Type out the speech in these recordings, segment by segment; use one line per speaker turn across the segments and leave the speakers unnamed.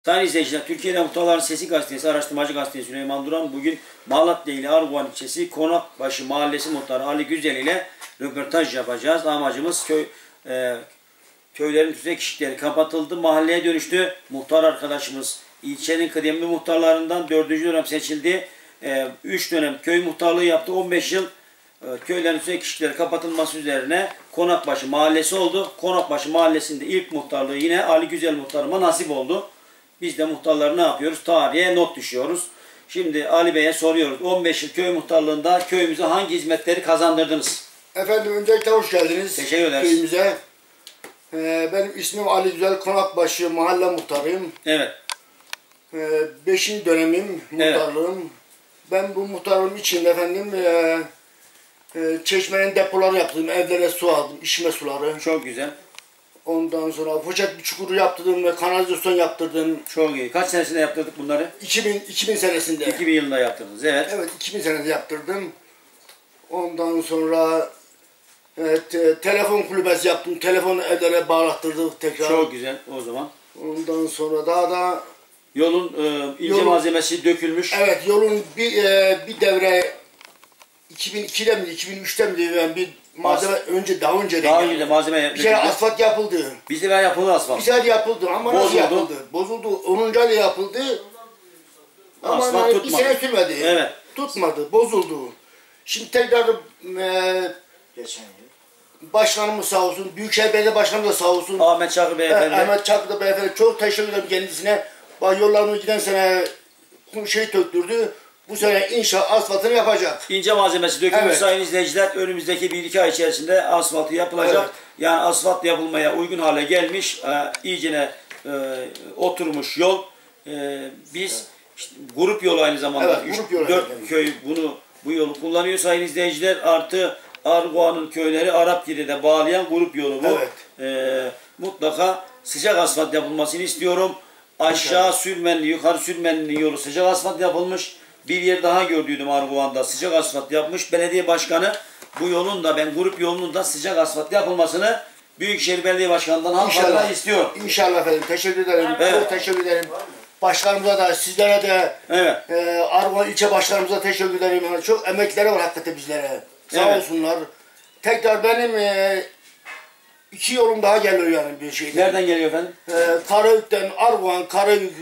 Sayın izleyiciler, Türkiye'de Muhtarların Sesi Gazetesi, Araştırmacı Gazetesi Süleyman Duran bugün Malatya ili Arguvan ilçesi Konakbaşı Mahallesi Muhtarı Ali Güzel ile röportaj yapacağız. Amacımız köylerin tüzek işleri kapatıldı, mahalleye dönüştü. Muhtar arkadaşımız ilçenin kıdemli muhtarlarından 4. dönem seçildi. 3 dönem köy muhtarlığı yaptı, 15 yıl. Köylerin tüzek işleri kapatılması üzerine Konakbaşı Mahallesi oldu. Konakbaşı Mahallesi'nde ilk muhtarlığı yine Ali Güzel muhtarıma nasip oldu. Biz de muhtarları ne yapıyoruz? Tarihe not düşüyoruz. Şimdi Ali Bey'e soruyoruz. 15 yıl köy muhtarlığında köyümüze hangi hizmetleri kazandırdınız?
Efendim öncelikle hoş geldiniz.
Teşekkür ederiz.
Köyümüze. Benim ismim Ali Güzel, Konakbaşı mahalle muhtarıyım.
Evet.
5. dönemim muhtarlığım. Evet. Ben bu muhtarlığım için efendim çeşmenin depoları yaptım, evlere su aldım, içme suları.
Çok güzel.
Ondan sonra poşet bir çukuru yaptırdım ve kanalizasyon yaptırdım.
Çok iyi. Kaç senesinde yaptırdık bunları?
2000 senesinde.
2000 yılında yaptırdınız, evet.
Evet, 2000 senesinde yaptırdım. Ondan sonra telefon kulübesi yaptım. Telefonu evlere bağlattırdık tekrar.
Çok güzel o zaman.
Ondan sonra daha da
yolun ince malzemesi dökülmüş.
Evet, yolun bir devre 2002'de mi 2003'te mi yani bir malzeme daha önce
de malzeme
bir kere asfalt yapıldı.
Bizde yapıldı asfalt.
Bir sefer yapıldı ama nasıl yapıldı? Bozuldu. 10. ayda yapıldı. Ama
asfalt
bir sene sürmedi.
Evet.
Tutmadı, bozuldu. Şimdi tekrar geçen yıl başkanımız sağ olsun, Büyükşehir Belediye Başkanımız da sağ olsun.
Ahmet Çakır Beyefendi.
Ahmet Çakır Beyefendi çok teşekkür ederim kendisine. Yollarımız giden sene töktürdü. Bu sene inşallah asfaltını yapacak.
İnce malzemesi dökülmüş, evet. Sayın izleyiciler. Önümüzdeki 1-2 ay içerisinde asfaltı yapılacak. Evet. Yani asfalt yapılmaya uygun hale gelmiş. İyicene oturmuş yol. Biz işte, grup yolu aynı zamanda. Evet, 4 köy bu yolu kullanıyor sayın izleyiciler. Artı Arguvan'ın köyleri Arapgir'e bağlayan grup yolu bu. Evet. Mutlaka sıcak asfalt yapılmasını istiyorum. Aşağı Sülmenli, yukarı Sülmenli yolu sıcak asfalt yapılmış. Bir yer daha gördüydüm Arguvan'da sıcak asfalt yapmış. Belediye başkanı bu yolun da grup yolunun da sıcak asfalt yapılmasını Büyükşehir Belediye Başkanı'ndan halklarına istiyor.
İnşallah efendim. Teşekkür ederim. Evet. Çok teşekkür ederim. Başkanımıza da sizlere de
evet.
Arguvan ilçe başkanımıza teşekkür ederim. Yani çok emekleri var hakikaten bizlere. Sağ olsunlar. Tekrar benim 2 yolum daha geliyor yani bir şeyden.
Nereden geliyor efendim?
Karayük'ten Arguvan, Karayük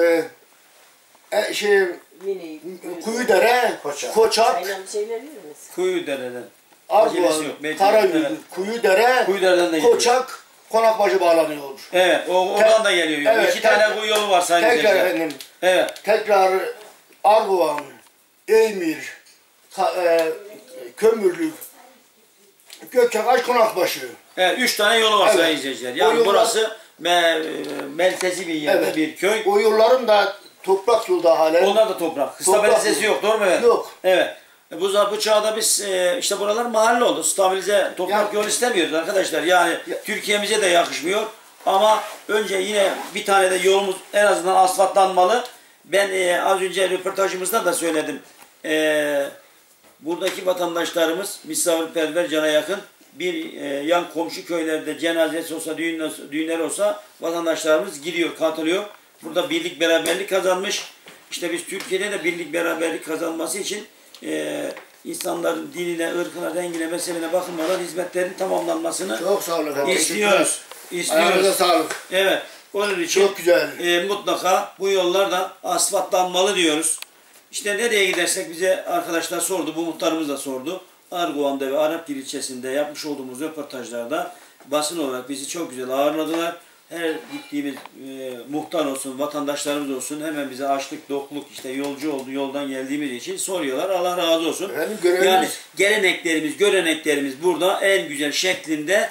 Kuyudere, Koçak,
Kuyudere'den.
Arguvan, Karayük, evet. Kuyudere, Koçak, Konakbaşı bağlanıyor.
Evet, oradan da geliyor. Evet, 2 tane kuyu yolu var sayın
tekrar efendim. Evet. Tekrar Arguvan, Eymir, Kömürlük, Gökçebaş, Konakbaşı.
Evet, 3 tane yolu var sayın izleyiciler. Yani burası merkezi bir yerde, evet. Bir köy.
O yolların da toprak yolda halen.
Onlar da toprak. Stabilizesi yok, doğru mu? Evet.
Yok.
Evet. Bu çağda biz işte buralar mahalle oldu. Stabilize toprak yol istemiyoruz arkadaşlar. Yani Türkiye'mize de yakışmıyor. Ama önce yine bir tane de yolumuz en azından asfaltlanmalı. Ben az önce röportajımızda da söyledim. Buradaki vatandaşlarımız misafirperver, cana yakın. Bir yan komşu köylerde cenazesi olsa, düğünler olsa vatandaşlarımız gidiyor, katılıyor. Burada birlik beraberlik kazanmış. İşte biz Türkiye'de de birlik beraberlik kazanması için insanların diline, ırkına, rengine, mezhebine bakılmadan hizmetlerin tamamlanmasını
çok sağ olun efendim.
istiyoruz.
Ayağınıza sağlık.
Evet. Onun için
çok güzel.
Mutlaka bu yollar da asfaltlanmalı diyoruz. İşte nereye gidersek bize arkadaşlar sordu, bu muhtarımız da sordu. Arguvan'da ve Arapgir ilçesinde yapmış olduğumuz röportajlarda basın olarak bizi çok güzel ağırladılar. Her gittiğimiz muhtar olsun, vatandaşlarımız olsun hemen bize açlık, dokluk, işte yolcu oldu, yoldan geldiğimiz için soruyorlar. Allah razı olsun. Yani geleneklerimiz, göreneklerimiz burada en güzel şeklinde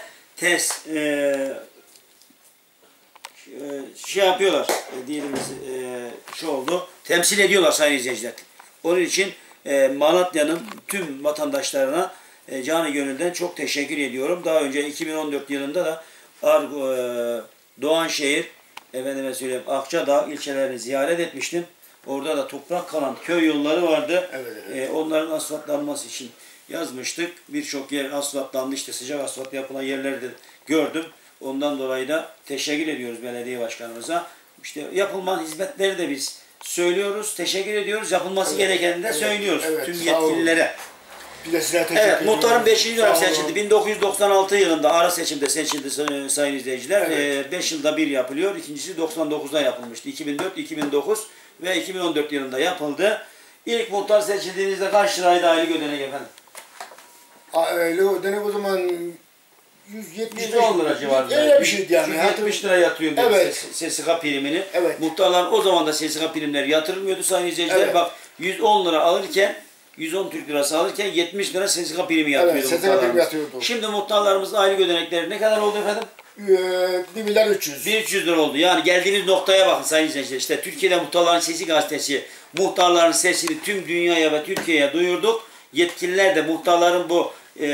yapıyorlar. Temsil ediyorlar sayın izleyiciler. Onun için Malatya'nın tüm vatandaşlarına canı gönülden çok teşekkür ediyorum. Daha önce 2014 yılında da Doğanşehir, Akçadağ ilçelerini ziyaret etmiştim. Orada da toprak kalan köy yolları vardı. Evet. Onların asfaltlanması için yazmıştık. Birçok yer asfaltlandı. İşte sıcak asfalt yapılan yerleri de gördüm. Ondan dolayı da teşekkür ediyoruz belediye başkanımıza. işte yapılmayan hizmetleri de biz söylüyoruz, teşekkür ediyoruz. Yapılması gerekeni de söylüyoruz tüm yetkililere. Evet, muhtarın 5. dönem seçildi. 1996 yılında ara seçimde seçildi sayın izleyiciler. 5 yılda bir yapılıyor. İkincisi 99'da yapılmıştı. 2004, 2009 ve 2014 yılında yapıldı. İlk muhtar seçildiğinizde kaç liraydı aylık ödenek efendim?
Aylık ödenek o zaman 170
lira civarında.
Öyle bir şeydi yani.
170 lira yatıyor SSK primini.
Evet.
Muhtarların o zaman da SSK primleri yatırılmıyordu sayın izleyiciler.
Evet.
Bak 110 lira alırken 110 Türk lirası alırken 70 lira SSK primi yatıyordu muhtarlarımız. Şimdi muhtarlarımızın aylık ödenekleri ne kadar oldu efendim?
1 milyar 300.
1300 lira oldu. Yani geldiğiniz noktaya bakın sayın izleyiciler. İşte Türkiye'de Muhtarların Sesi gazetesi muhtarların sesini tüm dünyaya ve Türkiye'ye duyurduk. Yetkililer de muhtarların bu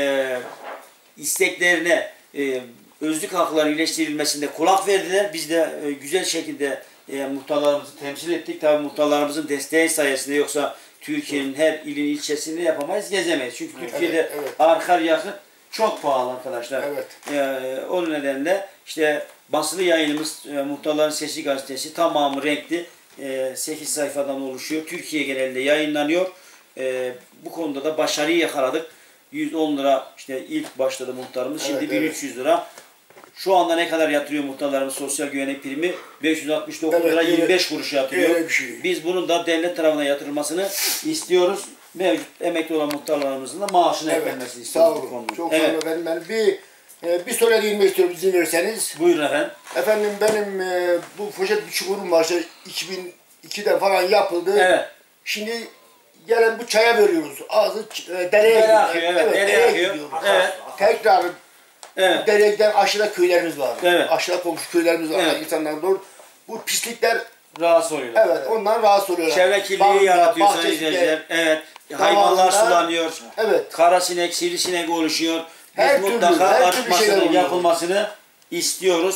isteklerine özlük hakları iyileştirilmesinde kulak verdiler. Biz de güzel şekilde muhtarlarımızı temsil ettik. Tabii muhtarlarımızın desteği sayesinde, yoksa Türkiye'nin her ilin ilçesini yapamayız, gezemeyiz. Çünkü Türkiye'de arka yakıt çok pahalı arkadaşlar. O nedenle işte basılı yayınımız Muhtarların Sesi gazetesi tamamı renkli 8 sayfadan oluşuyor. Türkiye genelinde yayınlanıyor. Bu konuda da başarıyı yakaladık. 110 lira işte ilk başladı muhtarımız. Şimdi 1300 lira. Şu anda ne kadar yatırıyor muhtarlarımız sosyal güvenlik primi? 569 lira 25 kuruş yatırıyor. Biz bunun da devlet tarafından yatırılmasını istiyoruz. Mevcut emekli olan muhtarlarımızın da maaşını eklenmesini istiyoruz.
Sağ olun. Çok sağ olun efendim. Ben bir soru değinmek istiyorum izin verirseniz.
Buyurun efendim.
Efendim benim bu poşet bir çukurum var. 2002'de falan yapıldı. Şimdi gelen bu çaya veriyoruz. Ağzı dereye
akıyor. Dereye akıyor.
Tekrar dereye giden aşağıda köylerimiz var. Aşağıda komşu köylerimiz var. İnsanlar doğru. Bu pislikler
rahatsız oluyorlar.
Ondan rahatsız oluyorlar.
Çevre kirliliği yaratıyor sayın izleyiciler. Hayvanlar sulanıyor. Kara sinek, sivrisinek oluşuyor. Biz mutlaka artmasının yapılmasını istiyoruz.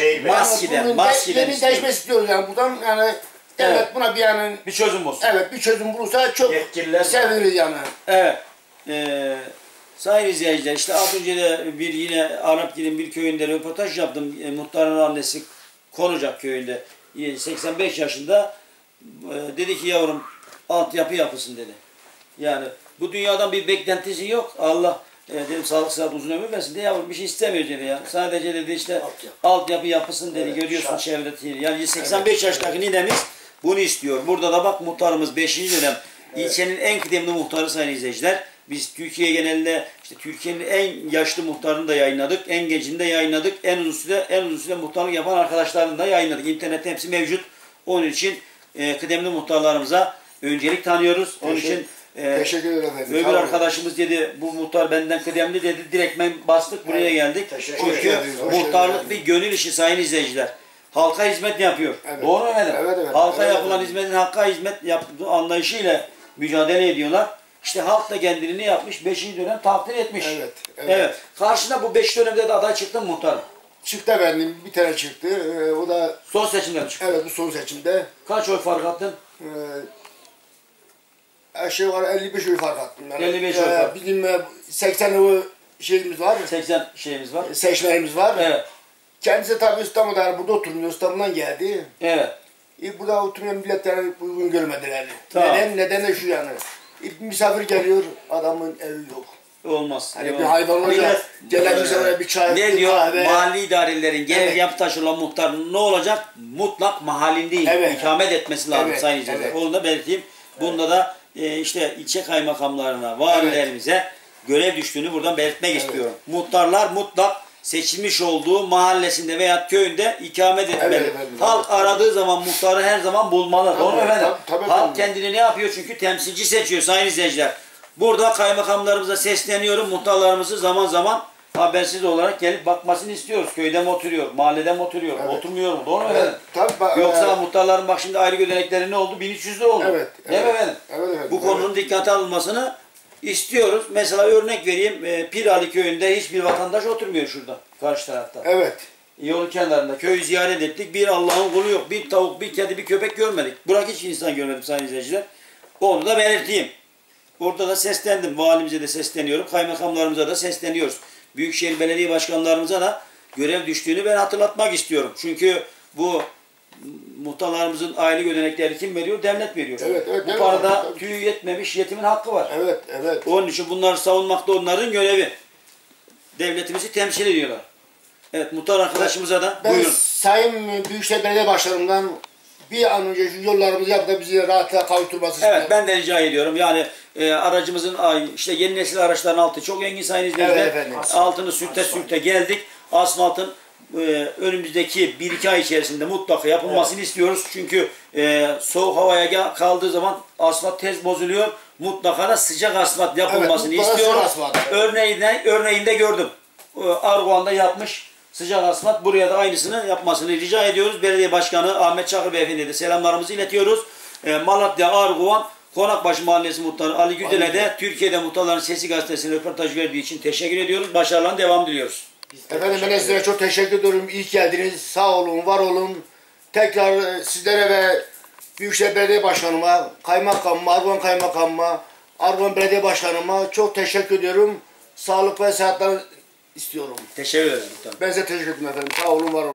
Maskeden
değişmesi istiyoruz yani buradan yani. Evet, buna bir
çözüm bulsun.
Bir çözüm bulursa çok seviniriz yani.
Sayın izleyiciler, işte az önce de yine Arapgil'in bir köyünde röportaj yaptım. Muhtarın annesi Konucak köyünde 85 yaşında dedi ki yavrum altyapı yapılsın dedi. Yani bu dünyadan bir beklentisi yok. Allah dedim sağlık sıhhat uzun ömür versin diye, yavrum bir şey istemiyor dedi ya. Sadece dedi işte altyapı yapılsın dedi. Görüyorsun çevrede. Yani 85 yaşındaki ninemiz bunu istiyor. Burada da bak muhtarımız 5. dönem. İlçenin en kıdemli muhtarı sayın izleyiciler. Biz Türkiye genelinde işte Türkiye'nin en yaşlı muhtarını da yayınladık. En gencini de yayınladık. En uzun süre muhtarlık yapan arkadaşlarını da yayınladık. İnternette hepsi mevcut. Onun için kıdemli muhtarlarımıza öncelik tanıyoruz. Onun için
teşekkür ederim efendim.
Öbür arkadaşımız dedi bu muhtar benden kıdemli dedi. Direktmen bastık buraya geldik. Çünkü muhtarlık bir gönül işi sayın izleyiciler. Halka hizmet yapıyor. Doğru mu efendim? Halka yapılan hizmetin hakka hizmet yaptığı anlayışıyla mücadele ediyorlar. İşte halk da kendini yapmış? 5. dönem takdir etmiş. Karşına bu 5 dönemde de aday çıktı mı muhtarım?
Çıktı efendim. Bir tane çıktı. O da
son seçimde mi çıktı?
Evet, bu son seçimde.
Kaç oy fark attın?
Aşağı yukarı 55 oy fark attım. Yani.
55 oy fark.
Bizim 80 oy şeyimiz var.
80 şeyimiz var.
Seçmenimiz var. Kendisi tabii İstanbul'da, burada oturmuyor. İstanbul'dan geldi. Burada oturmayan milletler uygun görmediler. Neden de şu yani. Misafir geliyor, adamın evi yok.
Olmaz.
Hani bir hayvan olacak, gelen misafire bir çay,
ne diyor? Kahve. Mahalli idarelerin genel yapı taşı olan muhtar ne olacak? Mutlak mahallinde ikamet etmesi lazım sayın izleyiciler. Onu da belirteyim. Bunda da işte ilçe kaymakamlarına, valilerimize görev düştüğünü buradan belirtmek istiyorum. Muhtarlar mutlak seçilmiş olduğu mahallesinde veya köyünde ikamet etmeli. Halk aradığı zaman muhtarı her zaman bulmalı. Doğru mu efendim? Halk kendini ne yapıyor? Çünkü temsilci seçiyor sayın izleyiciler. Burada kaymakamlarımıza sesleniyorum. Muhtarlarımızı zaman zaman habersiz olarak gelip bakmasını istiyoruz. Köyde mi oturuyor? Mahallede mi oturuyor? Oturmuyor mu? Doğru mu efendim? Yoksa muhtarların bak şimdi ayrı ödenekleri ne oldu? 1300 lira oldu. Değil mi efendim? Bu konunun dikkate alınmasını istiyoruz. Mesela örnek vereyim. Pirali köyünde hiçbir vatandaş oturmuyor şurada. Karşı tarafta. Yolun kenarında. Köyü ziyaret ettik. Bir Allah'ın kulu yok. Bir tavuk, bir kedi, bir köpek görmedik. Bırak hiç insan görmedim sayın izleyiciler. Onu da belirteyim. Orada da seslendim. Valimize de sesleniyorum. Kaymakamlarımıza da sesleniyoruz. Büyükşehir Belediye Başkanlarımıza da görev düştüğünü ben hatırlatmak istiyorum. Çünkü bu muhtarlarımızın aylık ödenekleri kim veriyor? Devlet veriyor.
Evet,
bu parada tüyü yetmemiş yetimin hakkı var.
Evet.
Onun için bunları savunmak da onların görevi. Devletimizi temsil ediyorlar. Evet, muhtar arkadaşımıza da
ben
buyurun.
Sayın Büyükşehir Belediye Başkanım'dan bir an önce şu yollarımızı yapıp da bizi rahatlığa kavuşturması istiyorum.
Evet, ben de rica ediyorum. Yani aracımızın işte yeni nesil araçların altı çok engin sayın izleyiciler.
Evet,
altını sürte geldik. Asfaltın önümüzdeki 1-2 ay içerisinde mutlaka yapılmasını istiyoruz. Çünkü soğuk havaya kaldığı zaman asfalt tez bozuluyor. Mutlaka da sıcak asfalt yapılmasını istiyoruz. Örneğinde gördüm. Arguvan'da yapmış sıcak asfalt. Buraya da aynısını yapmasını rica ediyoruz. Belediye Başkanı Ahmet Çakır Beyefendi'ye de selamlarımızı iletiyoruz. Malatya Arguvan Konakbaşı Mahallesi Muhtarı Ali Güzel'e de Türkiye'de Muhtarların Sesi Gazetesi'ne röportaj verdiği için teşekkür ediyoruz. Başarılarına devam diliyoruz.
Efendim ben size çok teşekkür ediyorum. İyi geldiniz. Sağ olun, var olun. Tekrar sizlere ve Büyükşehir Belediye Başkanıma, Kaymakamıma, Arguvan Kaymakamıma, Arguvan Belediye Başkanıma çok teşekkür ediyorum. Sağlık ve sıhhatler istiyorum.
Teşekkür ederim.
Ben size teşekkür ederim efendim. Sağ olun, var olun.